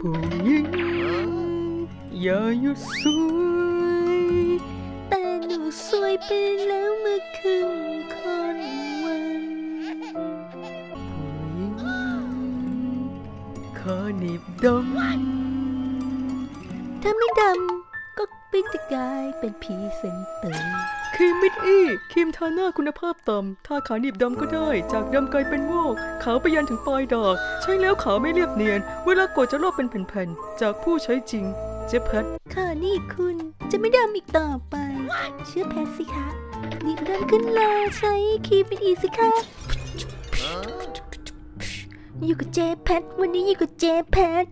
ผู้หญิงอย่าหยุดสวยแต่หนูสวยไปแล้วเมื่อคืนคนวันผู้หญิงขอหนีบดำถ้าไม่ดำก็เป็นจะกลายเป็นผีเซนเตอร์ครีมมิดอี้ครีมทาหน้าคุณภาพต่ำทาขาหนีบดำก็ได้จากดำกลายเป็นวอกขาวไปยันถึงปลายดอกใช้แล้วขาวไม่เรียบเนียนเวลากดจะลอกเป็นแผ่นๆจากผู้ใช้จริงเจ๊แพทค่ะนี่คุณจะไม่ดำอีกต่อไปเชื่อแพทสิคะหนีบดำขึ้นเลยใช้ครีมมิดอี้สิคะอยู่กับเจ๊แพทวันนี้อยู่กับเจ๊แพท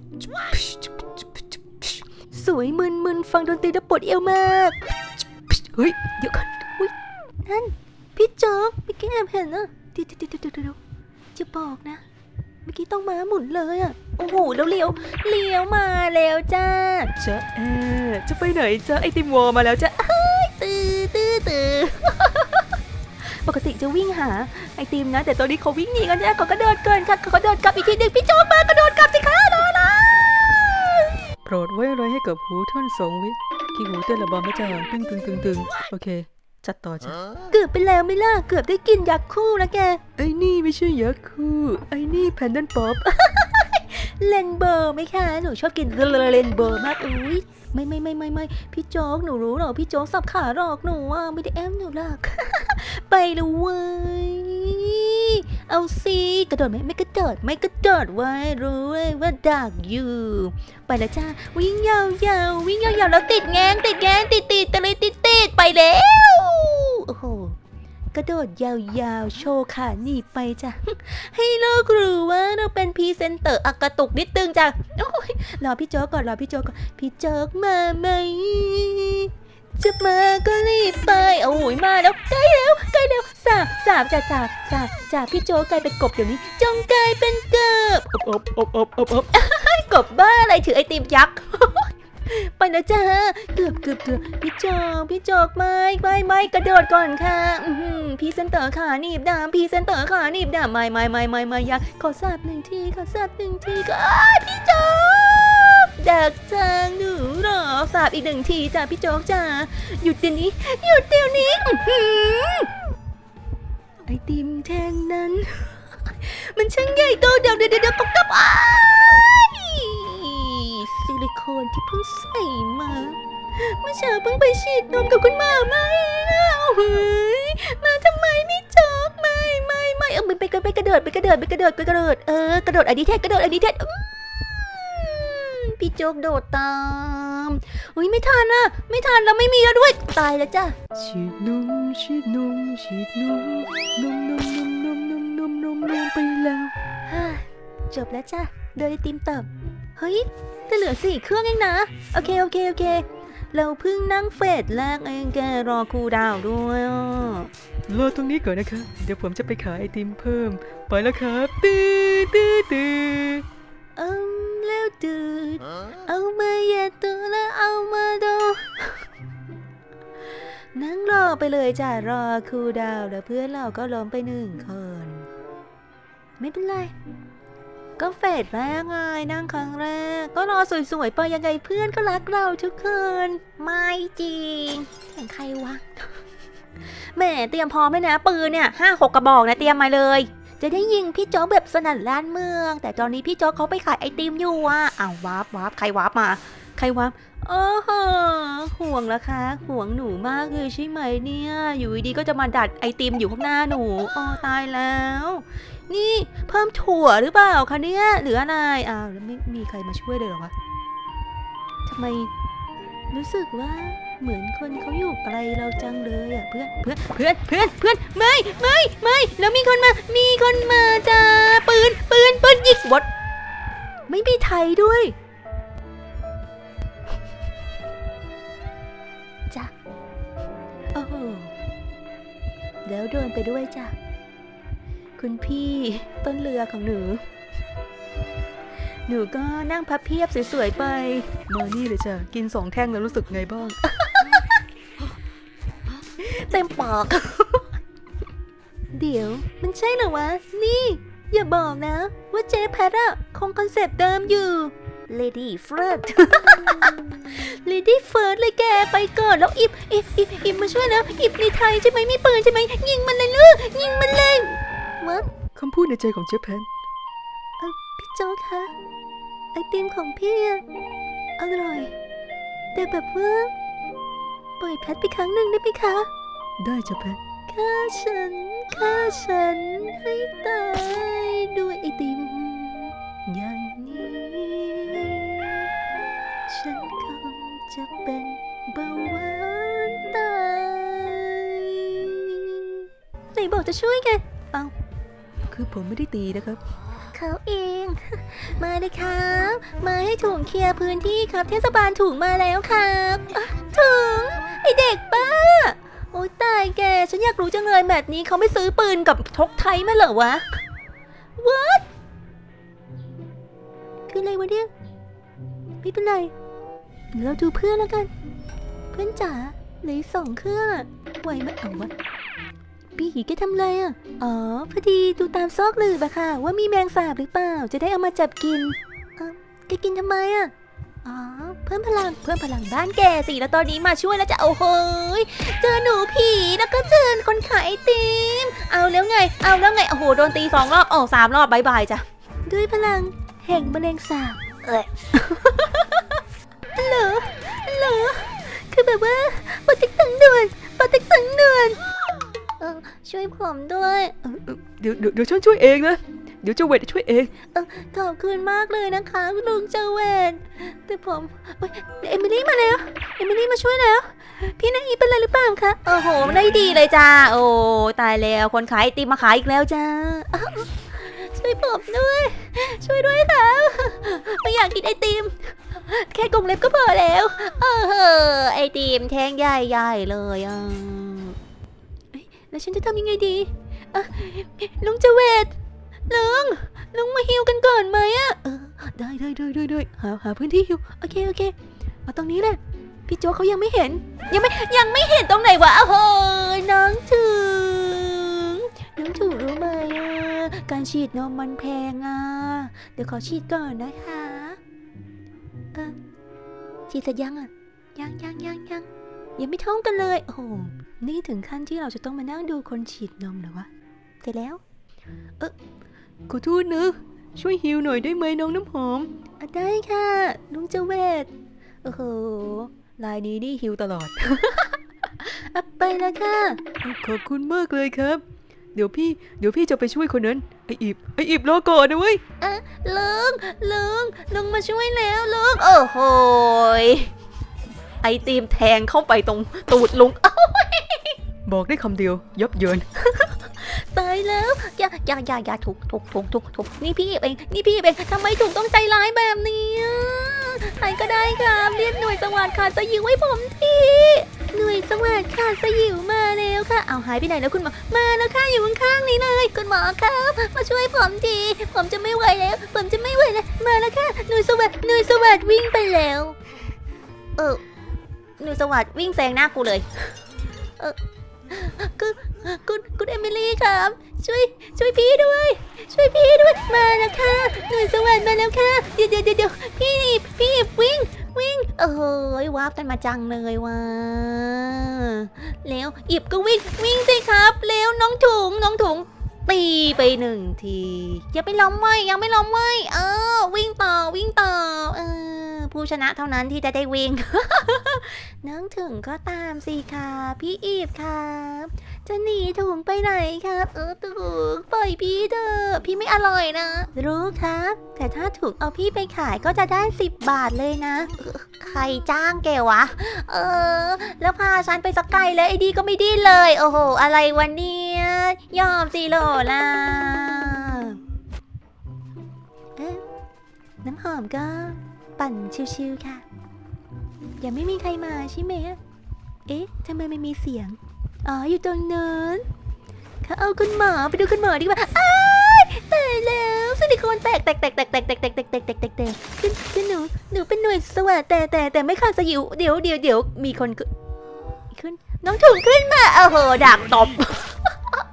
สวยมึนฟังดนตรีแล้วปวดเอวมากเฮ้ยเดี๋ยวก่อนนั่นพี่โจ๊กเมื่อกี้แอบเห็นอะเดี๋ยวจะบอกนะเมื่อกี้ต้องม้าหมุนเลยอะโอ้โหแล้วเลี้ยวมาแล้วจ้าจะไปไหนจ้าไอติมวอมาแล้วจ้าตื้อปกติจะวิ่งหาไอติมนะแต่ตอนนี้เขาวิ่งหนีกันจ้าเขาก็เดินเกินค่ะเขาเดินกลับอีกทีหนึ่งพี่โจ๊กมากระโดดกลับสิคะโดนละโปรดไว้อะไรให้กับหูท่านสองวิขี้หูเต้นระบำไม่จ้าตึงโอเคจัดต่อจ้ะเกือบไปแล้วไม่ล่ะเกือบได้กินยักษ์คู่แล้วแกไอ้นี่ไม่ใช่ยักษ์คู่ไอ้นี่แพนด้นป๊อปเลนเบอร์ไหมคะหนูชอบกินเลนเบอร์มากอุ้ยไม่พี่โจ๊กหนูรู้หรอพี่โจ๊กสับขาหรอกหนูอ่ะไม่ได้แอมหนูหรอกไปเลยเว้ยเอาสิกระโดดไหมไม่กระโดดไว้รู้เลยว่าดักอยู่ไปแล้วจ้าวิ่งยาวแล้วติดแงงติดไปแล้วโอ้โหกระโดดยาวโชว์ขาหนีไปจ้ะให้โลกรู้ว่าเราเป็นพรีเซนเตอร์กระตุกนิดตึงจ้ะโอ้ยรอพี่โจ๊กก่อนพี่โจ๊กมาไหมจะมาก็รีบไปโอ้ยมาแล้วใกล้แล้วสาบจ่าพี่โจ๊กกลายเป็นกบเดี๋ยวนี้จงกลายเป็นกบกบบ้าอะไรถือไอติมยักษ์ไปนะจ้าเกือบพี่โจ๊กไม่กระโดดก่อนค่ะพี่เซนเตอร์ขาหนีบดามพี่เซนเตอร์ขาหนีบดามไม่อยากขอสาบหนึ่งทีก็พี่โจ๊กดักทางหนูหรอสาบอีกหนึ่งทีจ้าพี่โจ๊กจ้าหยุดเดี๋ยวนี้ไอติมแท่งนั้นมันช่างใหญ่โตเดี๋ยวกับซิลิโคนที่เพิ่งใส่มาเมื่อเช้าเพิ่งไปฉีดนมกับคุณหมอมามาทำไมไม่โจ๊กไม่ไปกระโดดกระโดดอันนี้เทศพี่โจ๊กโดดตามไม่ทันแล้วไม่มีแล้วด้วยตายแล้วจ้ะฉีดนมไปแล้วจบแล้วจ้ะโดยติมตอบเฮ้ยจะเหลือ4 เครื่องเองนะโอเคเราเพิ่งนั่งเฟสแรกเองแกรอครูดาวด้วยรอตรงนี้ก่อนนะคะเดี๋ยวผมจะไปขายไอติมเพิ่มไปแล้วครับตื้อแล้วดืดเอามาอย่าตัวแล้วเอามาดูนั่งรอไปเลยจ้ะรอครูดาวแล้วเพื่อนเราก็ล้มไป1 คนไม่เป็นไรก็เฟสแรกไงนั่งครั้งแรกก็รอสวยๆไปยังไงเพื่อนก็รักเราทุกคนไม่จริงเป็นใครวะแหมเตรียมพร้อมเลยนะปืนเนี่ย5-6 กระบอกนะเตรียมมาเลยจะได้ยิงพี่โจ๊กแบบสนั่นล้านเมืองแต่ตอนนี้พี่โจ๊กเขาไปขายไอติมอยู่อ่ะวาร์ปใครวาร์ปมาโอ้โหห่วงละคะห่วงหนูมากเลยใช่ไหมเนี่ยอยู่ดีก็จะมาดัดไอติมอยู่ข้างหน้าหนูตายแล้วนี่เพิ่มถั่วหรือเปล่าคะเนี่ยหรืออะไรแล้วไม่มีใครมาช่วยเลยหรอวะทำไมรู้สึกว่าเหมือนคนเขาอยู่ไกลเราจังเลยอ่ะเพื่อนไม่แล้วมีคนมาจ้าปืนยิงวัดไม่มีไทยด้วยจ้ะโอ้แล้วโดนไปด้วยจ้ะคุณพี่ต้นเรือของหนูก็นั่งพับเพียบสวยๆไปมานี่เลยจ้ะกิน2 แท่งแล้วรู้สึกไงบ้าง เต็มปาก เดี๋ยวมันใช่เหรอวะนี่อย่าบอกนะว่าเจ๊แพทอะคงคอนเซปต์เดิมอยู่ Lady First Lady First เลยแกไปก่อนแล้วอิบมาช่วยแล้วอิบในไทยใช่ไหมมีปืนใช่ไหมยิงมันเลยลูกยิงมันเลยวะคำพูดในใจของเจ๊แพนพี่โจ๊กคะไอติมของพี่อร่อยแต่แบบว่าปล่อยแพทไปครั้งหนึ่งได้ไหมคะได้จ้ะแพทฆ่าฉันให้ตายด้วยไอติมอย่างนี้ฉันคงจะเป็นเบาหวานตายไหนบอกจะช่วยไงเอาคือผมไม่ได้ตีนะครับเขาเองมาเลยครับมาให้ถุงเคลียร์พื้นที่ครับเทศบาลถุงมาแล้วครับถึงไอเด็กบ้าโอ้ตายแกฉันอยากรู้จังเลยแบบนี้เขาไม่ซื้อปืนกับทกไทยมาเหรอวะ What คืออะไรวะเนี่ยไม่เป็นไรเราดูเพื่อนแล้วกันเพื่อนจ๋าเหลือ2 เครื่องไหวไหมเอาวะพี่แกทำอะไรอ๋อพอดีดูตามซอกหลืบอะค่ะว่ามีแมงสาบหรือเปล่าจะได้เอามาจับกินแกกินทำไมอ๋อเพิ่มพลังบ้านแกสิแล้วตอนนี้มาช่วยแล้วจะเอาเฮ้ยเจอหนูผีแล้วก็เจอคนขายไอติมเอาแล้วไงโอ้โหโดนตี2 รอบ3 รอบบายจ้ะด้วยพลังแห่งแมลงสาบเหรอคือแบบว่าปติ๊กตึงด่วนช่วยผมด้วยเดี๋ยวฉันช่วยเองนะเดี๋ยวเจ้าเวทช่วยเองขอบคุณมากเลยนะคะลุงเจ้าเวทแต่ผมเอมิลี่มาแล้วเอมิลี่มาช่วยแล้วพี่นายเป็นอะไรหรือเปล่าคะโอ้โหได้ดีเลยจ้าโอ้ตายแล้วคนขายไอติมมาขายอีกแล้วจ้าช่วยผมด้วยช่วยด้วยค่ะไม่อยากกินไอติมแค่กรงเล็บก็พอแล้วไอติมแท่งใหญ่เลยแล้วฉันจะทำยังไงดีลุงเจเวตลุงมาฮิวกันก่อนไหมได้หาพื้นที่ฮิวโอเคเอาตรงนี้แหละพี่โจ๊กเขายังไม่เห็นยังไม่เห็นตรงไหนวะโอ้ยน้องถูรู้ไหมการฉีดนมมันแพงเดี๋ยวขอฉีดก่อนนะคะฉีดเสร็จยังยังไม่ท้องกันเลยโอ้โหนี่ถึงขั้นที่เราจะต้องมานั่งดูคนฉีดนมเหรอวะเสร็จแล้วขอโทษนะช่วยฮิวหน่อยได้ไหมน้องน้ำหอมได้ค่ะลุงเจเวตโอ้โหลายนี้นี่ฮิวตลอด ไปแล้วค่ะขอบคุณมากเลยครับเดี๋ยวพี่จะไปช่วยคนนั้นไออิบรอก่อนนะเว้ยลุงมาช่วยแล้วลุงโอ้โหไอติมแทงเข้าไปตรงตูดลุงบอกได้คำเดียวยับเยินตายแล้วอย่าถูกนี่พี่เองทำไมถูกต้องใจร้ายแบบนี้ใครก็ได้ครับเรียกหน่วยสวัสดิ์ขาดสยิวให้ผมทีหน่วยสวัสดิ์ขาดสยิวมาแล้วค่ะเอาหายไปไหนแล้วคุณหมอมาแล้วค่ะอยู่ข้างๆนี้เลยคุณหมอครับมาช่วยผมทีผมจะไม่ไหวแล้วมาแล้วค่ะหน่วยสวัสดิ์วิ่งไปแล้วหน่วยสวัสดิ์วิ่งแซงหน้ากูเลยคุณเอมิลี่ครับช่วยพี่ด้วยมาแล้วค่ะหน่วยสวัสดิ์มาแล้วค่ะเดี๋ยวพี่วิ่งวาร์ปกันมาจังเลยว่ะแล้วอิบก็วิ่งสิครับแล้วน้องถุงตีไป1 ทียังไม่ล้มไหมวิ่งต่อผู้ชนะเท่านั้นที่จะได้วิ่ง น้องถุงก็ตามสิค่ะพี่อีฟครับจะหนีถุงไปไหนครับถุงปล่อยพี่เถอะพี่ไม่อร่อยนะรู้ครับแต่ถ้าถุงเอาพี่ไปขายก็จะได้10 บาทเลยนะใครจ้างแกวะแล้วพาฉันไปสักไกลเลยไอ้ดีก็ไม่ดีเลยโอ้โหอะไรวันนี้ยอมสิโลล่ะน้ำหอมก็ปั่นชิวๆค่ะยังไม่มีใครมาใช่ไหมทำไมไม่มีเสียงอยู่ตรงนั้นเขาเอาคุณหมอไปดูคุณหมอดีกว่าตายแล้วซิลิโคนแตกคือหนูเป็นหน่วยสวัสดิ์แต่ไม่ขาดสยิวเดี๋ยวมีคนขึ้นน้องถุงขึ้นมาโอ้โหดักตบ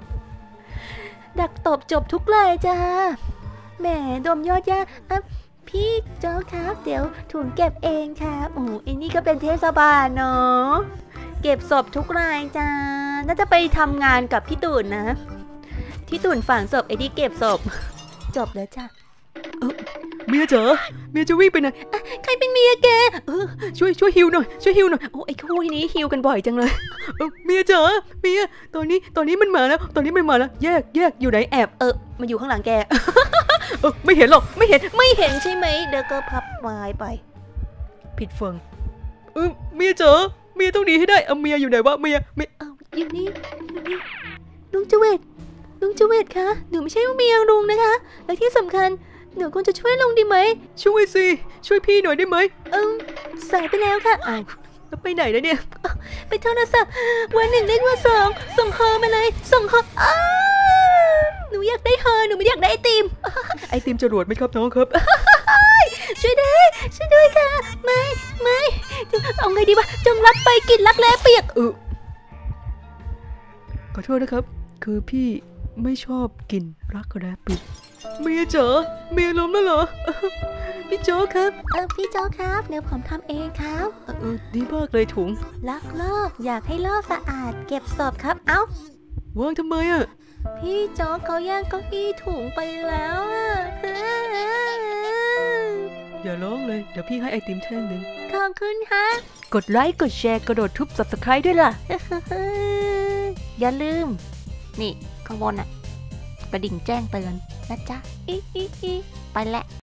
ดักตบจบทุกเลยจ้าแหมดมยอดย่าพี่โจ๊กครับเดี๋ยวถุงเก็บเองครับโอ้ไอ้นี่ก็เป็นเทศบาลเนาะเก็บศพทุกรายจ้าน่าจะไปทำงานกับพี่ตุ่นนะพี่ตุ่นฝังศพไอ้นี่เก็บศพจบแล้วจ้ะเมียจ๋าเมียจะวิ่งไปไหนใครเป็นเมียแกช่วยฮิวหน่อยโอ้ไอ้คู่นี้ฮิวกันบ่อยจังเลยเมียจ๋าเมียตอนนี้มันมาแล้วแยกอยู่ไหนแอบมันอยู่ข้างหลังแกไม่เห็นหรอกไม่เห็นใช่ไหมเดี๋ยวก็พับวายไปผิดฝั่งเมียจ๋าเมียต้องหนีให้ได้เมียอยู่ไหนวะเมียอยู่นี่ลุงเจเวตคะหนูไม่ใช่เมียลุงนะคะและที่สำคัญหนูควรจะช่วยลุงดีไหมช่วยสิช่วยพี่หน่อยได้ไหมสายไปแล้วค่ะแล้วไปไหนแล้วเนี่ยไปโทรศัพท์วัน1เรียกว่า2ส่งเฮอมาเลยส่งเฮอหนูอยากได้เฮอหนูไม่อยากได้ไอติมจรวดไหมครับน้องครับช่วยด้วยค่ะไม่เอาไงดีวะจงรักไปกินรักแร้เปียกขอโทษนะครับคือพี่ไม่ชอบกินรักแร้เปียกเมียจ๋าเมียล้มแล้วเหรอพี่โจ๊กครับพี่โจ๊กครับเดี๋ยวผมทำเองครับดีมากเลยถุงลักลอบอยากให้ลอบสะอาดเก็บศพครับวางทำไมพี่โจ๊กเขาแย่งเก้าอี้ถุงไปแล้วอย่าร้องเลยเดี๋ยวพี่ให้ไอติมแท่งหนึ่งขอบคุณฮะกดไลค์กดแชร์กระโดดทุบ Subscribe ด้วยล่ะอย่าลืมนี่ข้างบนกระดิ่งแจ้งเตือนนะจ๊ะไปแล้ว